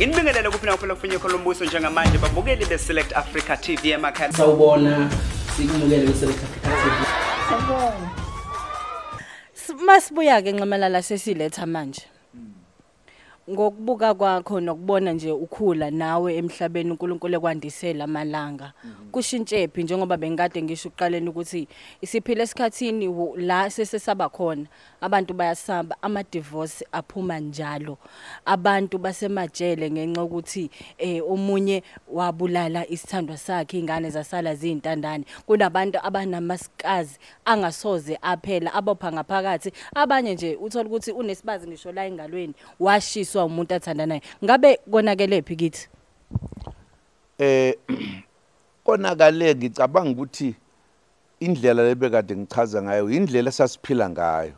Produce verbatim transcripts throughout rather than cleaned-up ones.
Inibingelele kuphina kuphela kufunye kolombuso njengamanje babukeli beSelect Africa T V emakhaya. Sawubona sikumukele beSelect Africa T V. Sawubona. Masibuya ke nqamalala sesiletha manje. Ngokubuka kwakho nokubona nje ukhula nawe emhlabeni uNkulunkulu ekwandisela amalanga kushintshe phi njengoba bengade ngisho uqaleni ukuthi isiphile esikhathini la sesesaba khona abantu bayasaba ama divorce aphuma njalo abantu basemajele ngenxa ukuthi eh omunye wabulala isithandwa sakhe ingane zasala zintandane kunabantu abanamasikazi angasoze aphela abopha ngaphakathi abanye nje uthola ukuthi unesibazi ngisho la engalweni washisa umuntu athandanayo ngabe konakele phi kithi eh konakale ngicabanga ukuthi indlela lebekade ngichaza ngayo indlela esasiphila ngayo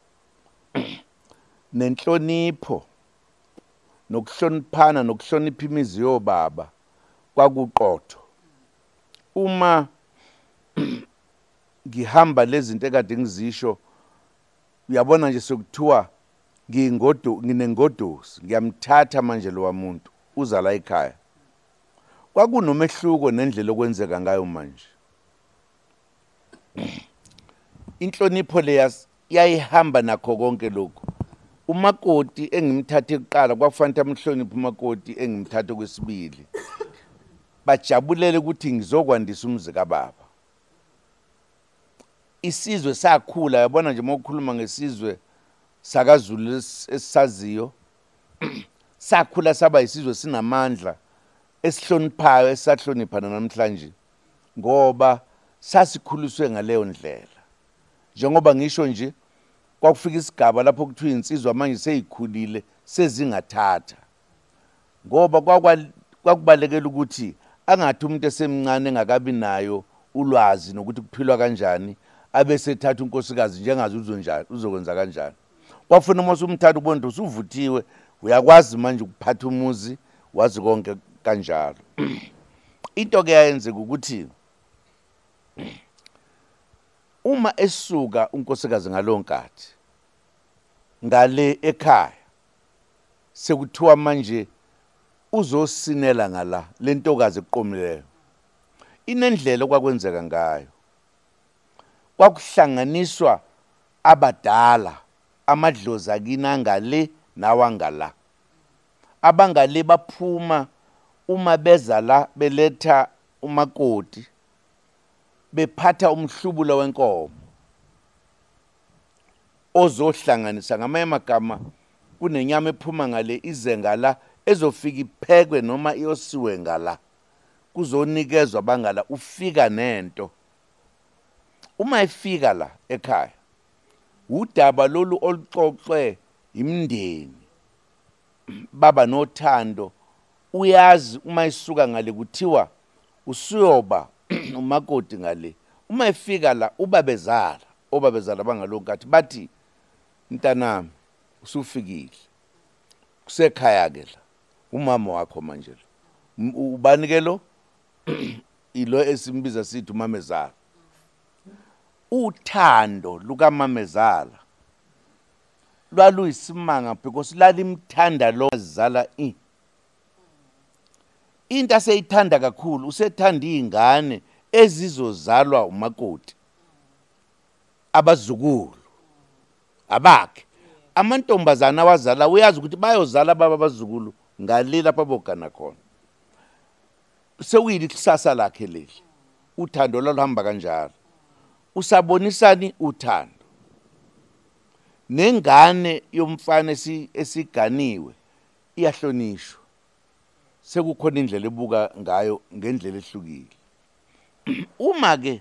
nenhlonipho nokuhloniphana nokuhlonipha imizi yobaba kwakuqotho uma ngihamba lezi zinto ekade ngizisho uyabona nje sokuthiwa ngingodo nginengodosi ngiyamthatha manje lo wamuntu uza la ekhaya kwakunomehluko nendlela okwenzeka ngayo manje inhlonipho le yayihamba nakho konke lokho umakoti engimthathe eqala kwakufanele amhloniphe umakoti engimthathe kwesibili bajabulele ukuthi ngizokwandisa umuzi kababa isizwe sakhula yabona nje mokukhuluma ngesizwe sakaZulu esisaziyo sakhula saba isizwe sinamandla esihloniphayo esahloniphana namhlanje ngoba sasikhuliswe ngaleyo ndlela njengoba ngisho nje kwakufika isigaba lapho kuthiwa insizwa manje seyikhulile sezingathatha ngoba kwakubalekela ukuthi angathi umuntu esemncane engakabi nayo ulwazi nokuthi kuphilwa kanjani abese ethatha unkosikazi njengazi uzonjani uzokwenza kanjani kwafuna uma umthatha ubonto usuvuthiwe uyakwazi manje ukuphatha umuzi wazi konke kanjalo into ke yayenzeka ukuthi uma esuka unkosikazi ngalonkathi ngale ekhaya sekuthiwa manje uzosinela ngala lentokazi eqomileyo inendlela okwakwenzeka ngayo kwakuhlanganiswa abadala amadlozi akina ngale nawangala abangale baphuma uma beza la beletha umakoti bephatha umhlubulo wenkomo ozohlanganisa ngamanye amagama kunenyama ephuma ngale izenga la ezofika iphekwe noma iyosiwe ngala kuzonikezwa bangala ufika nento uma ifika la ekhaya udaba lolu oluxoxwe imndeni baba nothando uyazi uma isuka ngale kuthiwa usuyoba umakoti ngale uma ifika la ubabezala obabezala bangalonkathi bathi mntanami usufikile kusekhaya ke la umama wakho manje ubani ke lo ilo esimbiza sithi umamezala uthando lukaMamezala lwaluyisimanga because lalimthanda lo zala i into aseyithanda kakhulu usethanda izingane ezizozalwa umakoti abazukulu abakhe amantombazana wazala uyazi ukuthi bayozala baba abazukulu ngale lapha bogana khona sewuyili kusasa lakhe leli uthando lwahamba kanjalo usabonisani uthando nengane yomfana esiganiwe iyahlonishwa sekukhona indlela ebuka ngayo ngendlela ehlukile uma ke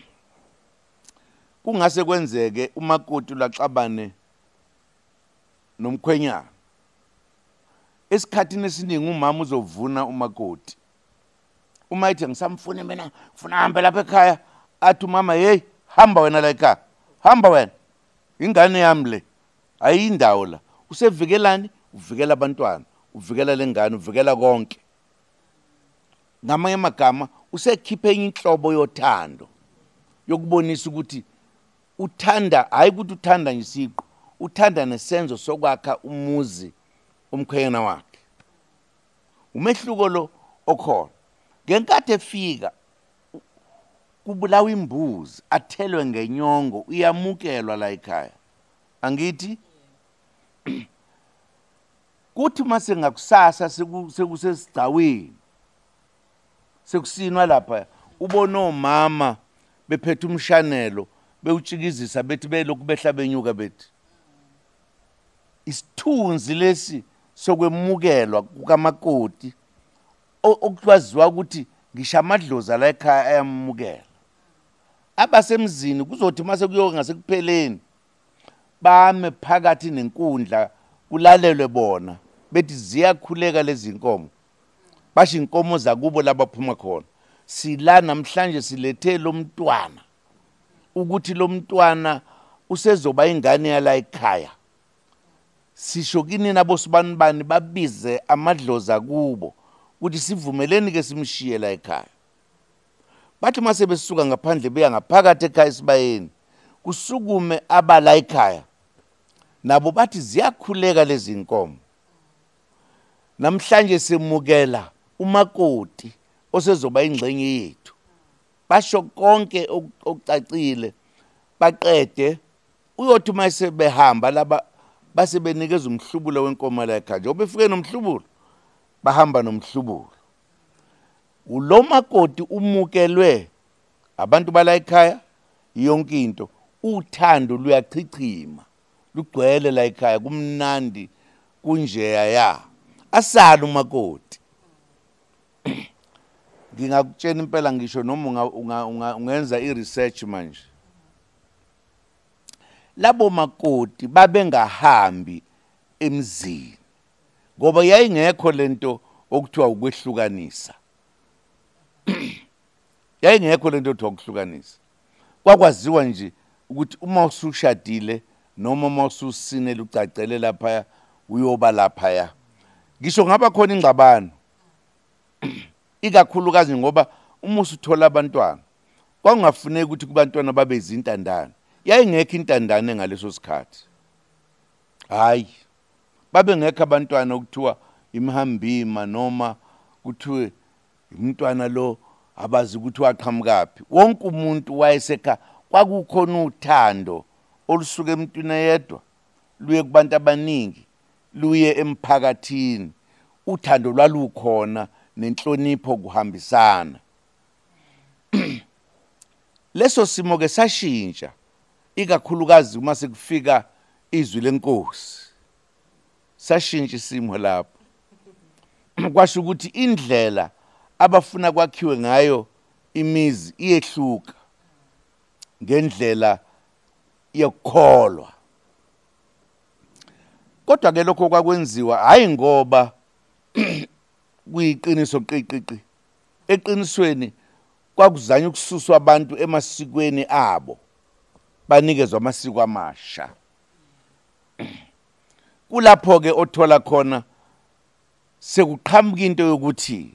kungase kwenzeke umakoti laxabane nomkhwenyana esikhathini esiningi umama uzovuna umakoti uma ethi ngisamfune mina ufuna hambe lapha ekhaya athi umama hey hamba wena la ekhaya hamba wena ingane yami le ayindawo la usevikelani uvikela abantwana uvikela lengane uvikela konke ngamanye amagama usekhiphe inhlobo yothando yokubonisa ukuthi uthanda hayi ukuthi uthanda ngisiqo uthanda nesenzo sokwakha umuzi umkhwenyana wakhe umehluko lo okhona ngenkathi efika kubulawa imbuzi athelwe ngenyongo uyamukelwa la ekhaya angithi kuthi mase ngakusasa sekusesigcaweni sekusinwa lapha ubona omama bephethe umshanelo bewutshikizisa bethi belokhu behla benyuka bethi isithunzi lesi sokwemukelwa kukamakoti okwaziwa ukuthi ngisho amadlozi la ekhaya ayamukela abasemzini kuzothi mase kuyoke ngasekupheleni bame phakathi nenkundla kulalelwe bona bethi ziyakhuleka lezi inkomo basho inkomo zakubo labaphuma khona sila namhlanje silethe lo mntwana ukuthi lo mntwana usezoba ingane yala ekhaya sisho kini nabo sibanibani babize amadlozi kubo ukuthi sivumeleni ke simshiye la ekhaya bathi mase besuka ngaphandle beya ngaphakathi ekhaya sibayeni kusukume abala ekhaya nabo bathi ziyakhuleka lezi inkomo namhlanje semukela umakoti osezoba ingxenye yethu basho konke okucacile baqede uyothi mase behamba laba base benikeza umhlubulo wenkomo la ekhaya njengoba befike nomhlubulo bahamba nomhlubulo ulo makoti umukelwe abantu bala ekhaya yonke into uthando luyachichima lugcwele la ekhaya kumnandi kunjeya ya asala umakoti ngingakutshela impela ngisho noma ungenza iresearch manje labo makoti babengahambi emzini ngoba yayingekho lento okuthiwa ukwehlukanisa yayingekho lento okuthiwa ukuhlukanisa kwakwaziwa nje ukuthi uma usushadile noma uma ususine ucacele lapha uyoba lapha ngisho ngaba khona ingxabano ikakhulukazi ngoba uma usuthola abantwana kwakungafuneki ukuthi kubantwana babe izintandane yayingekho intandane ngaleso sikhathi hayi babe ngekho abantwana okuthiwa imhambima noma kuthiwe umntwana lo abazi ukuthi waqhamukaphi wonke umuntu wayeseka kwakukhona uthando olusuka emntwini yedwa luye kubantu abaningi luye emphakathini uthando lwalukhona nenhlonipho kuhambisana leso simo ke sashintsha ikakhulukazi uma sekufika izwi lenkosi sashintsha isimo lapho kwasho ukuthi indlela abafuna kwakhiwe ngayo imizi iyehluka ngendlela yokukholwa kodwa ke lokho kwakwenziwa hayi ngoba kuyiqiniso qiqiqi eqinisweni kwakuzanya ukususwa abantu emasikweni abo banikezwe amasiko amasha kulapho ke othola khona sekuqhamuka into yokuthi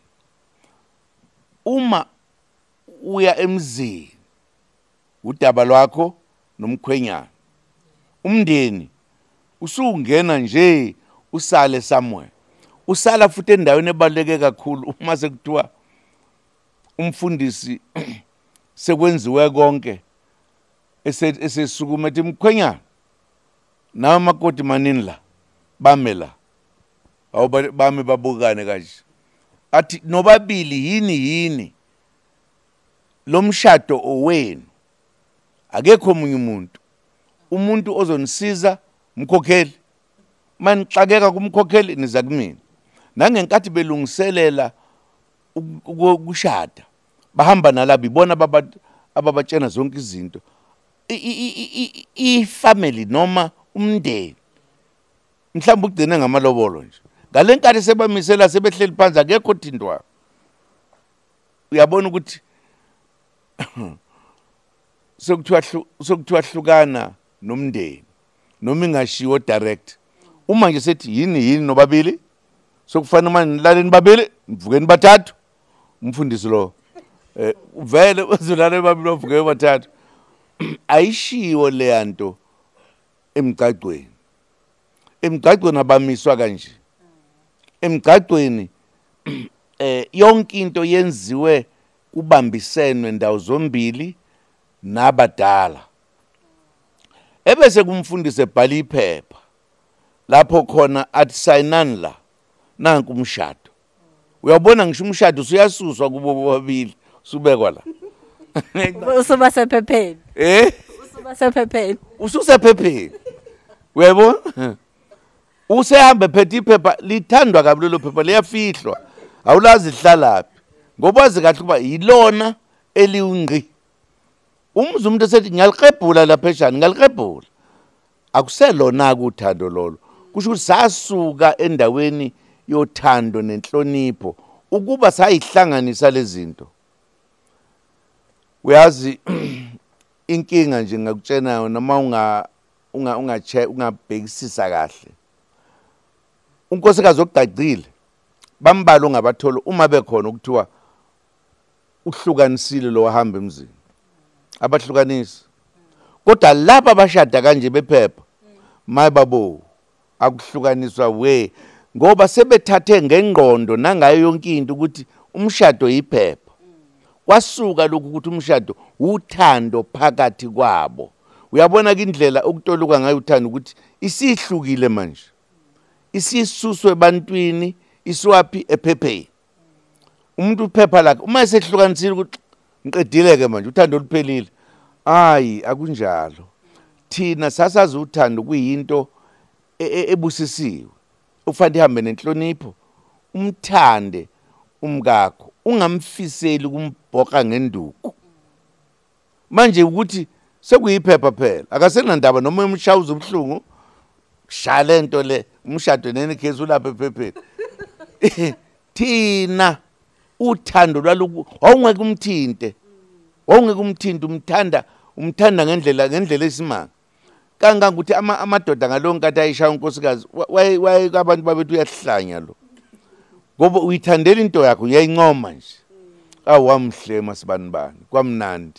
uma uya emzini udaba lwakho nomkhwenyana umndeni usungena nje usale somewhere usala futhi endaweni ebaleke kakhulu uma sekuthiwa umfundisi sekwenziwe konke esesukuma ethi mkhwenyana nawe makoti manini la bame la awubame babukane kanje athi nobabili yini yini lo mshado owenu akekho omunye umuntu umuntu ozonisiza umkhokheli manixakeka kumkhokheli niza kumina nangenkathi belungiselela ukushada bahamba nalabi bona ababatshena zonke izinto i-family noma umndeni mhlawumbe ugcine ngamalobolo nje ngalenkathi sebamisela sebehleli phansi akekho thindwa uyabona ukuthi sokuthiwa sokuthiwa hlukana nomndeni noma ingashiwo direct uma nje sethi yini yini nobabili sokufana manje nilaleni babili mvukeni bathathu umfundisi lo eh uvele uzolala babili bavukeni bathathu ayishiwo le nto emgcagcweni emgcagcweni abamiswa kanje emgcagcweni eh yonke into yenziwe kubambisenwe ndawo zombili nabadala. Ebese kumfundisi ebhala iphepha lapho khona athi sayinani la nanku umshado. Uyabona ngisho umshado usuyasuswa kubo bobabili subekwa la. Usuba sephepheni. Eh? Usuba sephepheni. Ususephepheni. Uyabona? Usehamba phethe iphepha lithandwa kabi lo phepha liyafihlwa. Awulazi ihlalaphi. Ngoba wazi kahle kuba yilona eliungqi. Umzi umuntu esethi ngiyaliqebhula lapha eshani ngiyaliqebhula. Akuselona kuthando lolo. Kusho ukuthi sasuka endaweni yothando nenhlonipho ukuba sayihlanganisa lezinto. Uyazi inkinga nje ngakutshena noma unga unga ungache ungabhekisisa kahle. Unkosikazi okugcagcile bambalo ngabatholo uma bekhona ukuthiwa uhlukanisile lo wahamba emzini. Abahlukanisi. Kodwa laba abashada kanje bephepha mayibabo akuhlukaniswa we ngoba sebethathe ngengqondo nangayo yonke into ukuthi umshado yiphepha. Kwasuka lokhu ukuthi umshado uthando phakathi kwabo. Uyabona ke indlela okutoluka ngayo uthando ukuthi isihlukile manje. Isisuswe ebantwini iswapi ephepheni. Umuntu uphepha lakhe uma esehlukanisile ukuthi ngiqedileke manje uthando luphelile. Hayi akunjalo. Thina sasazi uthando kuyinto ebusisiwe. Ufanele ihambe nenhlonipho. Umthande umkakho ungamfiseli kumbhoka ngenduku. Manje ukuthi sekuyiphepha phela akasenandaba noma umshawuza ubhlungu shaya lento le umshado nene case ulapha ephepheni. Thina uthando lwaluku awungeke umthinte. Awungeke umthinte umthanda umthanda ngendlela ngendlela esimanga. Kanganga ukuthi ama amadoda ngalonke athi ayishaya unkosikazi waye abantu babethu uyahlanya lo. Ngoba uyithandela into yakho uyayincoma nje. Awamhle masibani bani kwamnandi.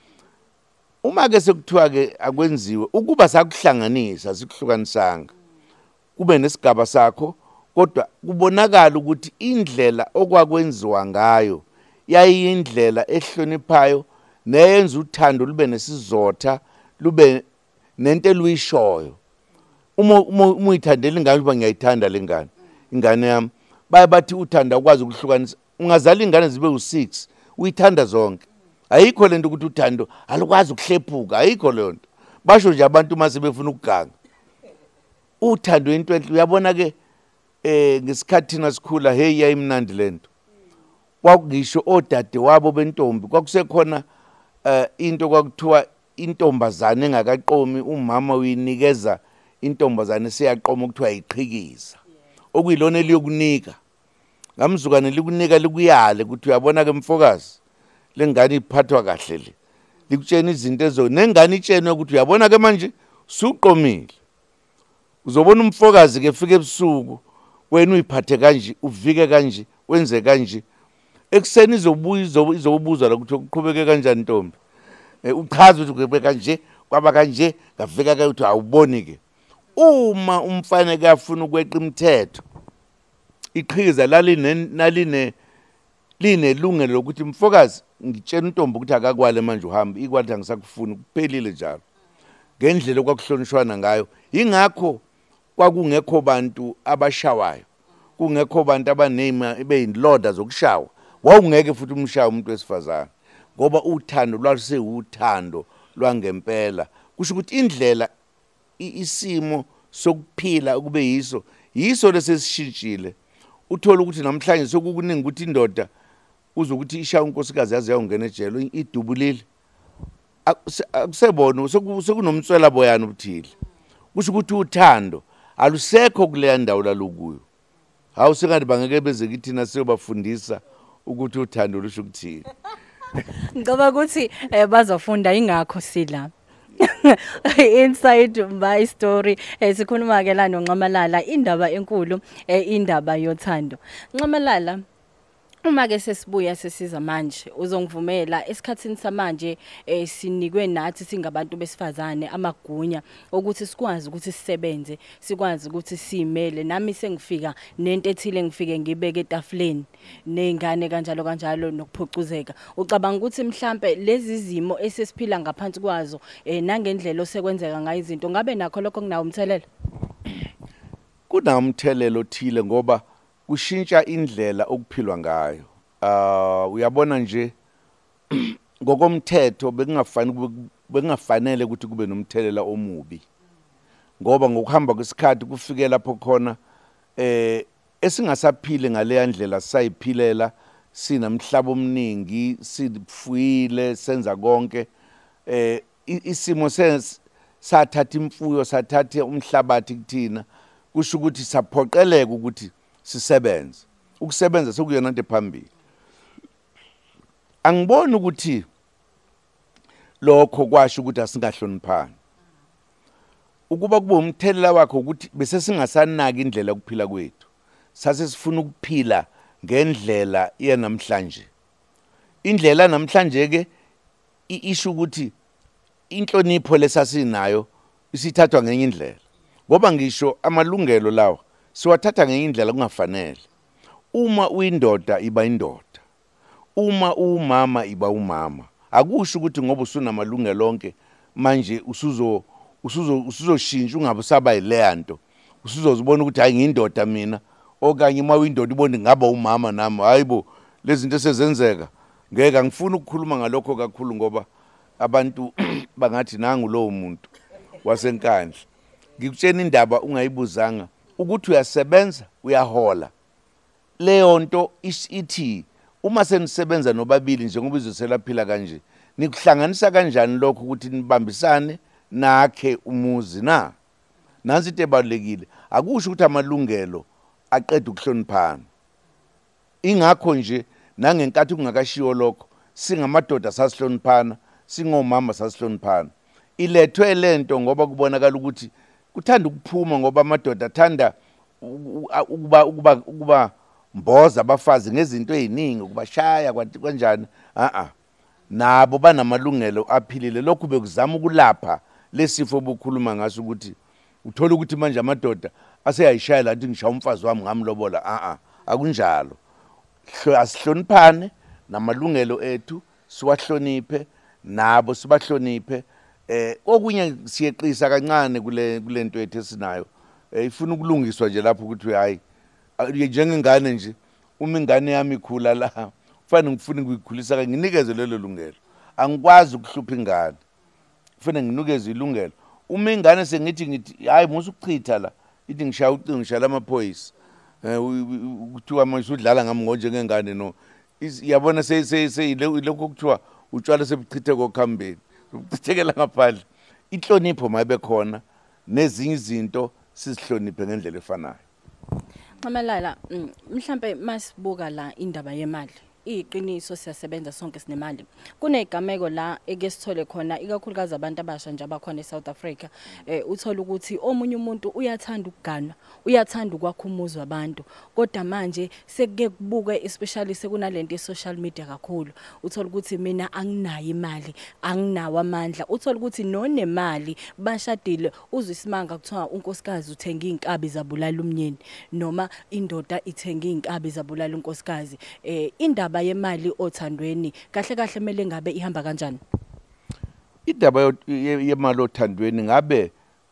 Uma ke sekuthiwa ke akwenziwe ukuba sakuhlanganisa sikuhlukanisanga kube nesigaba sakho kodwa kubonakala ukuthi indlela okwakwenziwa ngayo yayindlela ehloniphayo neyenza uthando lube nesizotha lube nento eluyishoyo. Uma uma uyithandela ingane uba ngiyayithanda lengane ingane yami baye bathi uthanda ukwazi ukuhlukanisa ungazala ingane zibe u six uyithanda zonke. Ayikho lento ukuthi uthando alukwazi ukuhlephuka ayikho lento. Basho nje abantu mase befuna ukuganga. Uthando into enhle uyabona ke eh ngesikhathi nasikhula hey yayimnandi lento. Kwakungisho odade wabo bentombi kwakusekhona eh into kwakuthiwa intombazane engakaqomi umama uyinikeza intombazane seyaqoma ukuthiwa iqhikiza. Okuyilona eliyokunika. Ngamzukane likunika likuyale ukuthi uyabona ke mfokazi lengane iphathwa kahle le. Likutshena izinto ezo nengane itshene ukuthi uyabona ke manje suqomile. Uzobona umfokazi ke fike ebusuku wena uyiphathe kanje uvike kanje wenze kanje. Ekseni izobuya izobuza la ukuthi uqhubeke kanjani ntombi. Uchaza ukuthi kube kanje kwaba kanje ngafika ke ukuthi awuboni ke. Uma umfana ke afuna ukweqa imithetho iqhikiza laline naline linelungelo lokuthi mfokazi ngitshela intombi ukuthi akakwale manje uhamba ikwathi angisakufuni kuphelile njalo. Ngendlela okwakuhlonishwana ngayo ingakho kwakungekho bantu abashawayo kungekho bantu abanema ebeyinloda zokushawa wawungeke futhi umshawa umuntu wesifazane ngoba uthando lwase uthando lwangempela. Kusho ukuthi indlela isimo sokuphila kube yiso yiso lesesishintshile. Uthola ukuthi namhlanje sokukuningi ukuthi indoda uzokuthi ishaya unkosikazi yaze yawungena ejele idubulile. Akusebona sekunomtswela boyana ubuthile. Kusho ukuthi uthando alusekho kuleya ndawo lalukuyo. Hawu sengathi bangeke beze kithina siyobafundisa ukuthi uthando lusho ukuthini. Ngoba ukuthi bazofunda ingakho sila. Inside my story sikhuluma ke la noNcamalala indaba enkulu indaba yothando. Ncamalala Uma ke sesibuya sesiza manje uzongivumela esikhatsini samanje eh, sinikwe nathi singabantu besifazane amagunya ukuthi sikwazi ukuthi sisebenze sikwazi ukuthi simele nami sengifika nento ethile ngifike ngibeke etafuleni nezingane kanjalo kanjalo nokuphucuzeka ucabanga ukuthi mhlambe lezi zimo esesiphila ngaphansi kwazo eh, nangendlela osekwenzeka ngayo izinto ngabe nakho lokho kunawo umthelela kunawo umthelelo othile ngoba kushintsha indlela okuphilwa ngayo uh uyabona nje ngokomthetho bekungafani bekungafanele ukuthi kube nomthelela omubi ngoba ngokuhamba kwesikhathi kufike lapho khona eh esingasaphile ngale ndlela sayiphilela sinamhlaba omningi sifuyile senza konke eh isimo sense sathatha imfuyo sathatha umhlabathi kuthina kusho ukuthi saphoqeleka ukuthi sisebenze ukusebenza sekuyona into ephambili angiboni ukuthi lokho kwasho ukuthi asingahloniphani ukuba kube umthelela wakho ukuthi bese singasanaki indlela yokuphila kwethu sase sifuna ukuphila ngendlela yenamhlanje indlela namhlanje ke isho ukuthi inhlonipho lesasinayo isithathwa ngenye indlela ngoba ngisho amalungelo lawo siwathatha ngenye indlela kungafanele uma uyindoda iba indoda uma umama iba umama akusho ukuthi ngoba usunamalungelo onke manje usuzo usuzo usuzoshintsha ungabe usaba yileyanto usuzozibona ukuthi hayi ngiyindoda mina okanye uma uyindoda ibone ngaba umama nami hayibo lezi zinto sezenzeka ngeke ngifuna ukukhuluma ngalokho kakhulu ngoba abantu bangathi nangu lo muntu wasenkandla ngikutshena indaba ungayibuzanga ukuthi uyasebenza uyahola leyo nto ithi uma senisebenza nobabili njengoba izoselaphila kanje nikuhlanganisa kanjani lokho ukuthi nibambisane nakhe umuzi na nansi into ebalekile akusho ukuthi amalungelo aqeda ukuhloniphana ingakho nje nangenkathi kungakashiwo lokho singamadoda sasihloniphana singomama sasihloniphana ilethwe lento ngoba kubonakala ukuthi kuthanda ukuphuma ngoba amadoda athanda ukuba ukuba ukuba mboza abafazi ngezinto eziningi ukubashaya kwathi kanjani a a nabo banamalungelo aphilile lokhu bekuzama ukulapha lesifo bokhuluma ngaso ukuthi uthola ukuthi manje amadoda aseyayishaya lathi ngishaya umfazi wami ngamlobola a a akunjalo asihloniphane namalungelo ethu siwahloniphe nabo sibahloniphe eh okunye siyeqisa kancane kule kulento ethu esinayo ifuna ukulungiswa nje lapho ukuthi hayi njengengane nje uma ingane yami ikhula la kufanele ngifune ukuyikhulisa ka nginikeze lelo lungelo angikwazi ukuhlupha ingane kufanele nginikeze ilungelo uma ingane sengithi ngithi hayi musu ukuchitha la ithi ngishaya ucingo ngishaya amaphoyisa ukuthiwa manje udlala ngami ngonje ngengane no yabona sey sey lokho kuthiwa utshwala sebuchithe kokhambeni ukuchithekela ngaphandle inhlonipho mayibe khona nezinye izinto sizihloniphe ngendlela efanayo Mamalala mhlambe masibuka la indaba yemali iqiniso siyasebenza sonke sinemali kunegameko la eke sithole khona ikakhulukazi abantu abasha nje abakhona eSouth Africa eh uthola ukuthi omunye umuntu uyathanda ukugana uyathanda ukwakha umuzi wabantu kodwa manje sekuke kubuke especially sekunalento social media kakhulu uthola ukuthi mina anginayo imali anginawo amandla uthola ukuthi nonemali bashadile uzwisimanga kuthiwa unkosikazi uthenga inkabi zabulala umnyeni noma indoda ithenga inkabi zabulala unkosikazi eh indaba yemali othandweni kahle kahle mele ngabe ihamba kanjani indaba yemali othandweni ngabe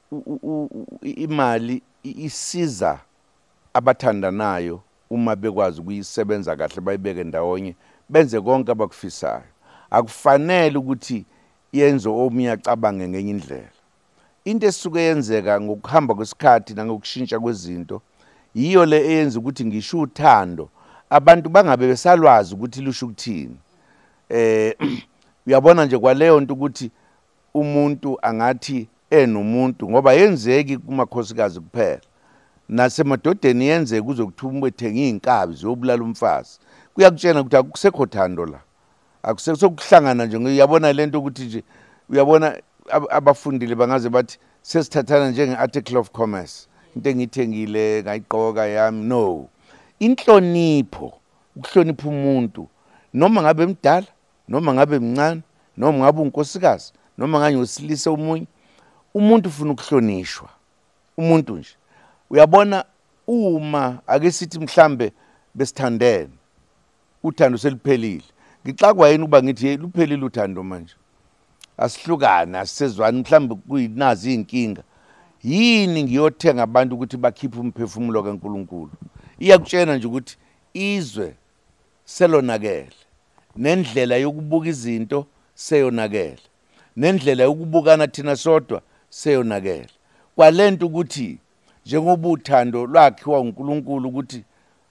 imali isiza abathandanayo uma bekwazi ukuyisebenza kahle bayibeke ndawonye benze konke abakufisayo akufanele ukuthi yenze omunye acabange ngenye indlela into esuke yenzeka ngokuhamba kwesikhathi nangokushintsha kwezinto yiyo le eyenza ukuthi ngisho uthando abantu bangabe besalwazi ukuthi lusho ukuthini eh uyabona nje kwaleyo nto ukuthi umuntu angathi enomuntu ngoba yenzeki kumakhosikazi kuphela nasemadodeni yenzeke kuzokuthuma bethenga inkabi ziyobulala umfazi kuyakutshena ukuthi akusekho thando la akusesokuhlangana nje uyabona lento ukuthi nje uyabona abafundile bangaze bathi sesithathana njenge article of commerce into engithengile ngayigqoka yami no inhlonipho ukuhlonipha umuntu noma ngabe mdala noma ngabe mncane noma ngabe unkosikazi noma nganye usilisa umunye umuntu ufuna ukuhlonishwa umuntu nje uyabona uma ake sithi mhlambe besithandene uthando seliphelile ngixakwa yini ukuba ngithi luphelile uthando manje asihlukana asizwani mhlambe kuyinazi inkinga yini ngiyothenga abantu ukuthi bakhiphe umphefumulo kaNkuluNkulu iyakutshena nje ukuthi izwe selonakele nendlela yokubuka izinto seyonakele nendlela yokubukana thina sodwa seyonakele kwalento ukuthi njengoba uthando lwakhiwa uNkulunkulu ukuthi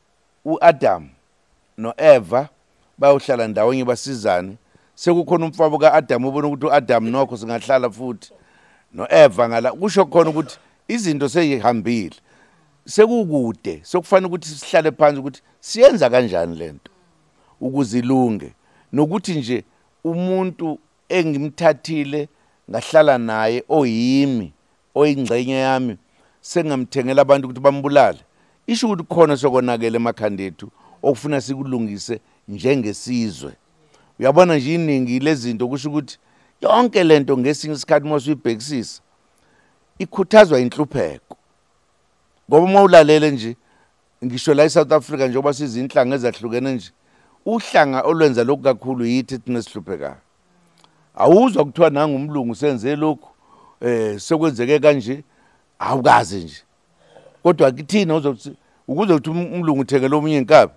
uAdam noEva bayohlala ndawonye basizane sekukhona umfabo kaAdam ubona ukuthi uAdam nokho singahlala futhi noEva ngala kusho khona ukuthi izinto seyihambile sekukude sokufanele ukuthi sihlale phansi ukuthi siyenza kanjani lento ukuzilunge nokuthi nje umuntu engimthathile ngahlala naye oyimi oyingcenye yami sengamthengela abantu ukuthi bambulale isho ukuthi khona sokonakele emakhanda ethu okufuna sikulungise njengesizwe uyabona nje iningi lezinto kusho ukuthi yonke lento ngesinye isikhathi mosuyibhekisisa ikhuthazwa inhlupheko ngoba uma ulalele nje ngisho la eSouth Africa njengoba sizinhlanga ezahlukene nje uhlanga olwenza lokhu kakhulu yithi thina sihluphekayo awuzwa kuthiwa nangumlungu senze lokhu eh sekwenzeke kanje awukazi nje kodwa kithina uzothi ukuze uthi umlungu uthengele omunye inkabi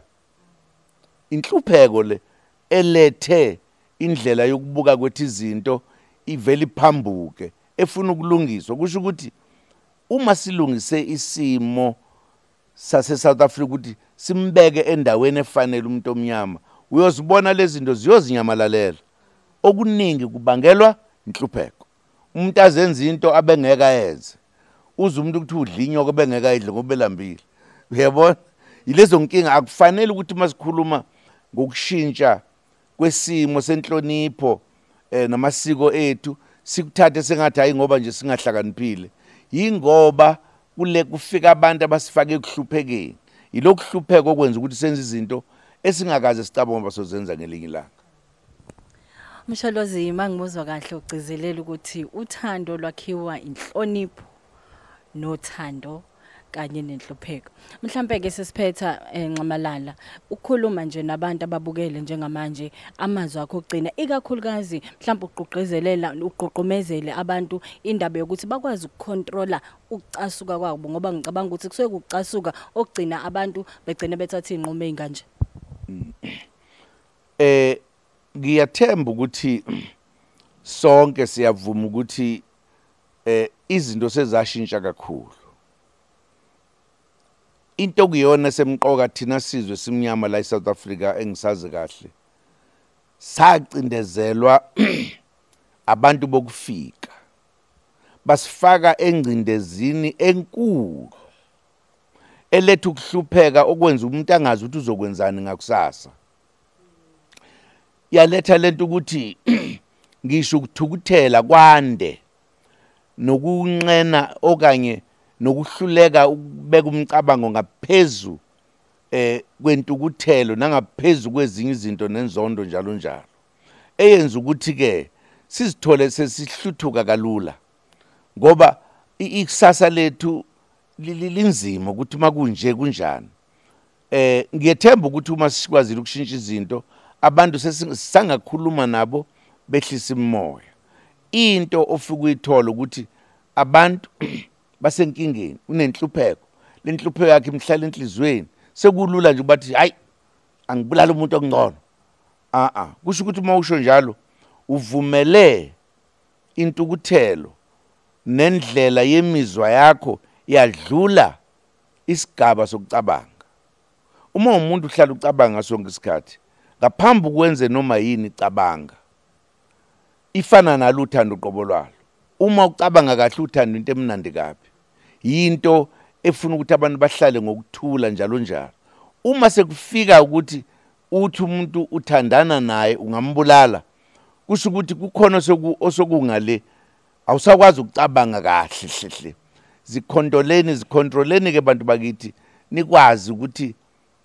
inhlupheko le elethe indlela yokubuka kwethi izinto iveli phambuke efuna ukulungiswa kusho ukuthi uma silungise isimo sase South Africa ukuthi simbeke endaweni efanele umuntu omnyama uyozibona lezi zinto ziyozinyamalalela okuningi kubangelwa inhlupheko umuntu azenza into abengeka yenze uze umuntu ukuthi udlinyoko bengeka idle ngoba elambile uyabona yilezo nkinga akufanele ukuthi masikhuluma ngokushintsha kwesimo senhlonipho eh namasiko ethu sikuthathe sengathi hayi ngoba nje singahlakaniphile yingoba kule kufika abantu abasifake ekuhluphekeni yilokuhlupheka okwenza ukuthi senze izinto esingakaze sicabanga basozenza ngelinye ilanga Umshado Zuma ngibuzwa kahle ugcizelela ukuthi uthando lwakhiwa inhlonipho nothando kanye nenhlupheko mhlambe ke sesiphetha enqamalala ukukhuluma nje nabantu ababukele njengamanje amazwi akho ogcina ikakhulukazi mhlambe uqoqezelela uqoqomezele abantu indaba yokuthi bakwazi ukucontrola ukucasuka kwabo ngoba ngicabanga ukuthi kusuke ukucasuka ogcina abantu begcine bethatha inqumo ezinganje eh ngiyathemba ukuthi sonke siyavuma ukuthi eh izinto sezashintsha kakhulu into kuyona semqoka thina sizwe simnyama la eSouth Africa engisazi kahle sacindezelwa abantu bokufika basifaka engcindezini enkulu elethu kuhlupheka okwenza umuntu angazi ukuthi uzokwenzani ngakusasa yaletha lento ukuthi ngisho ukuthukuthela kwande nokunqena okanye nokuhluleka ukubeka umcabango ngaphezulu eh kwentukuthelo nangaphezulu kwezinye izinto nenzondo njalo njalo eyenza ukuthi ke sizithole sesihluthuka kalula ngoba ikusasa lethu linzima ukuthi makunje kunjani eh ngiyethemba ukuthi uma sikwazile ukushintsha izinto abantu sesingakhuluma nabo behlisa imoya into ofika uyithola ukuthi abantu basenkingeni unenhlupheko lenhlupheko yakhe imhlala enhlizweni sekulula nje bathi hayi angibulala umuntu okungcono a a kusho ukuthi uma usho njalo uvumele intukuthelo nendlela yemizwa yakho yadlula isigaba sokucabanga uma umuntu uhlala ucabanga sonke isikhathi ngaphambi kwenze noma yini cabanga ifana naluthando uqobo lwalo uma ucabanga kahle uthando into emnandi kabi yinto efuna ukuthi abantu bahlale ngokuthula njalo njalo uma sekufika ukuthi uthi umuntu uthandana naye ungambulala kusho ukuthi kukhona osokungale awusakwazi ukucabanga kahle hle zikhondoleni zikhontroleni ke bantu bakithi nikwazi ukuthi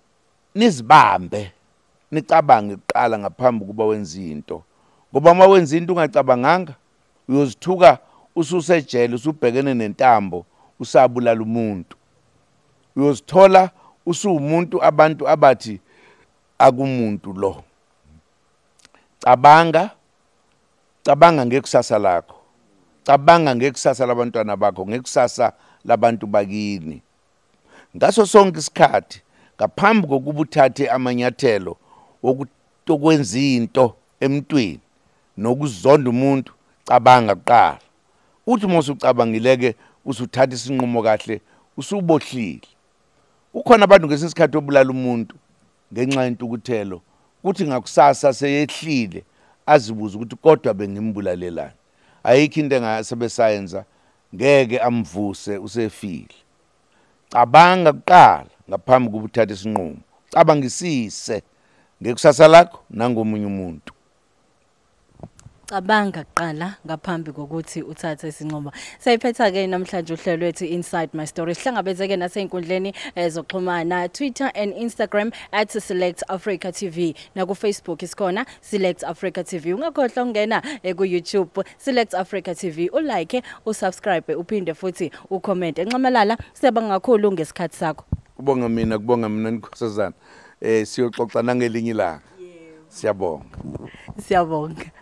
nizibambe nicabange kuqala ngaphambi kuba wenza into ngoba uma wenza into ungacabanganga uyozithuka ususejele usubhekene nentambo usabulala umuntu uyozithola usumuntu abantu abathi akumuntu lo cabanga cabanga ngekusasa lakho cabanga ngekusasa labantwana bakho ngekusasa labantu bakini ngaso sonke isikhathi ngaphambi kokuba uthathe amanyathelo okwenza into emntwini nokuzonda umuntu cabanga kuqala uthi mose ucabangileke usuthatha isinqumo kahle usubohlile ukhona abantu ngesikhathi obulala umuntu ngenxa yentukuthelo kuthi ngakusasa seyehlile azibuza ukuthi kodwa bengimbulalelana ayikho into engasebesayenza ngeke amvuse usefile cabanga kuqala ngaphambi kokuba uthathe isinqumo cabangisise ngekusasa lakho nangomunye umuntu cabanga kuqala ngaphambi kokuthi uthathe isinqumo sayiphetha ke namhlanje uhlelo lwethu Inside My Story sihlangabezeke naseinkundleni ezoxhumana Twitter and Instagram at Select Africa T V na ku Facebook isikhona Select Africa T V ungakhohlwa ungena ku YouTube Select Africa T V ulike usubscribe uphinde futhi ucomment enxamalala siyabonga kakhulu ngesikhathi sakho kubonga mina kubonga mina Nkosazana eh siyoxoxa nangelinye ilanga siyabonga siyabonga